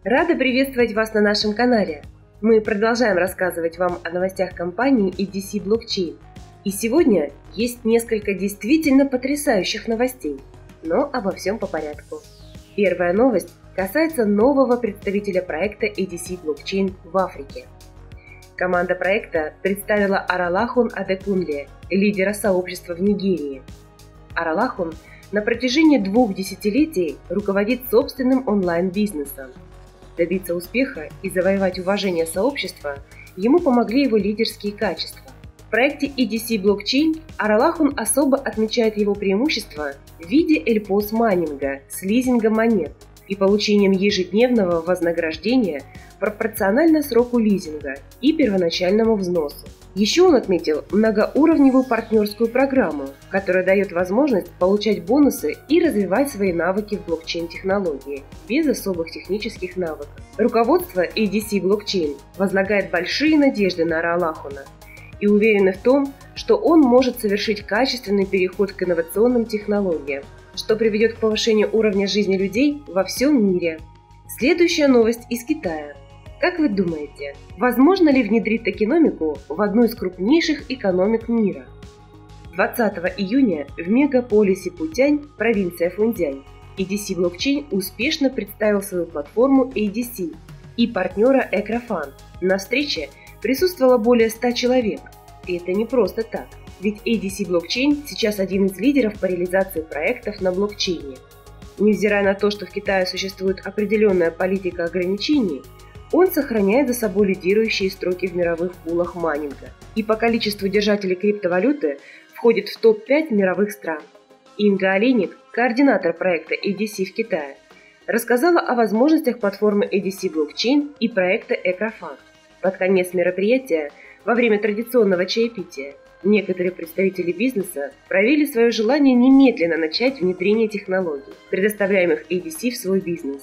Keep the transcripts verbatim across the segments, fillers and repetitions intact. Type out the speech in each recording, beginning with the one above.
Рада приветствовать вас на нашем канале. Мы продолжаем рассказывать вам о новостях компании и ди си Blockchain. И сегодня есть несколько действительно потрясающих новостей, но обо всем по порядку. Первая новость касается нового представителя проекта и ди си Blockchain в Африке. Команда проекта представила Аралахун Адекунле, лидера сообщества в Нигерии. Аралахун на протяжении двух десятилетий руководит собственным онлайн-бизнесом. Добиться успеха и завоевать уважение сообщества ему помогли его лидерские качества. В проекте и ди си Blockchain Аралахун особо отмечает его преимущества в виде эльпос майнинга с лизингом монет и получением ежедневного вознаграждения пропорционально сроку лизинга и первоначальному взносу. Еще он отметил многоуровневую партнерскую программу, которая дает возможность получать бонусы и развивать свои навыки в блокчейн-технологии без особых технических навыков. Руководство и ди си Blockchain возлагает большие надежды на Аралахуна и уверены в том, что он может совершить качественный переход к инновационным технологиям, что приведет к повышению уровня жизни людей во всем мире. Следующая новость из Китая. Как вы думаете, возможно ли внедрить токеномику в одну из крупнейших экономик мира? двадцатого июня в мегаполисе Путянь, провинция Фунцзянь, и ди си Blockchain успешно представил свою платформу эй ди си и партнера Экрофан. На встрече присутствовало более ста человек. И это не просто так, ведь эй ди си Blockchain сейчас один из лидеров по реализации проектов на блокчейне. Невзирая на то, что в Китае существует определенная политика ограничений, он сохраняет за собой лидирующие строки в мировых пулах майнинга и по количеству держателей криптовалюты входит в топ пять мировых стран. Инга Олейник, координатор проекта эй ди си в Китае, рассказала о возможностях платформы эй ди си Blockchain и проекта Экрофан. Под конец мероприятия, во время традиционного чаепития, некоторые представители бизнеса проявили свое желание немедленно начать внедрение технологий, предоставляемых эй ди си в свой бизнес.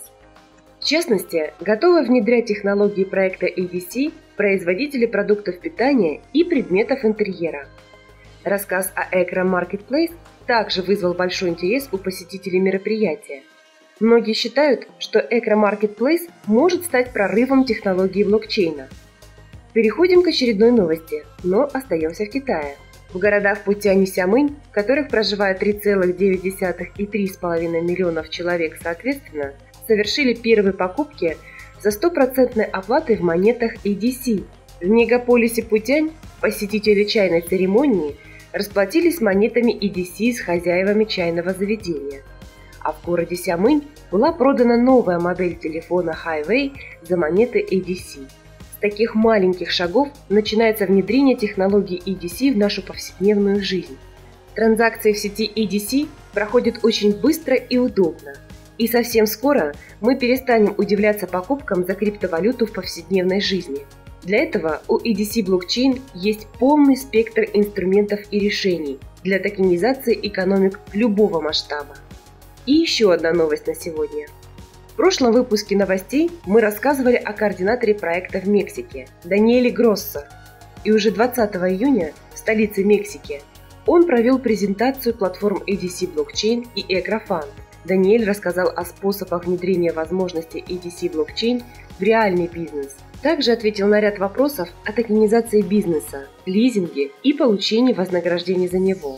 В частности, готовы внедрять технологии проекта эй ди си производители продуктов питания и предметов интерьера. Рассказ о Экро Marketplace также вызвал большой интерес у посетителей мероприятия. Многие считают, что Экро Marketplace может стать прорывом технологии блокчейна. Переходим к очередной новости, но остаемся в Китае. В городах Путянь и Сямынь, в которых проживает три целых девять десятых и три с половиной миллионов человек соответственно, совершили первые покупки за стопроцентной оплатой в монетах эй ди си. В мегаполисе Путянь посетители чайной церемонии расплатились монетами эй ди си с хозяевами чайного заведения. А в городе Сямынь была продана новая модель телефона Highway за монеты эй ди си. С таких маленьких шагов начинается внедрение технологий эй ди си в нашу повседневную жизнь. Транзакции в сети эй ди си проходят очень быстро и удобно. И совсем скоро мы перестанем удивляться покупкам за криптовалюту в повседневной жизни. Для этого у эй ди си Blockchain есть полный спектр инструментов и решений для токенизации экономик любого масштаба. И еще одна новость на сегодня. В прошлом выпуске новостей мы рассказывали о координаторе проекта в Мексике Даниэле Гроссо. И уже двадцатого июня в столице Мексики он провел презентацию платформ эй ди си Blockchain и Экрофан. Даниэль рассказал о способах внедрения возможностей эй ди си Blockchain в реальный бизнес. Также ответил на ряд вопросов о токенизации бизнеса, лизинге и получении вознаграждений за него.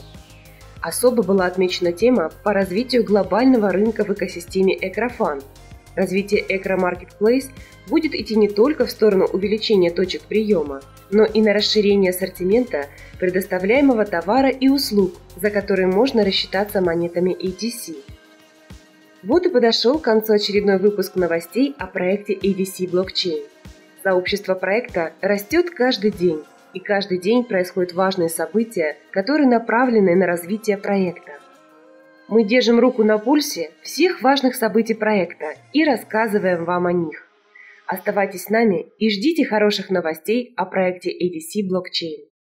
Особо была отмечена тема по развитию глобального рынка в экосистеме Экрофан. Развитие Экро Marketplace будет идти не только в сторону увеличения точек приема, но и на расширение ассортимента предоставляемого товара и услуг, за которые можно рассчитаться монетами эй ди си. Вот и подошел к концу очередной выпуск новостей о проекте эй ди си Blockchain. Сообщество проекта растет каждый день, и каждый день происходят важные события, которые направлены на развитие проекта. Мы держим руку на пульсе всех важных событий проекта и рассказываем вам о них. Оставайтесь с нами и ждите хороших новостей о проекте эй ди си Blockchain.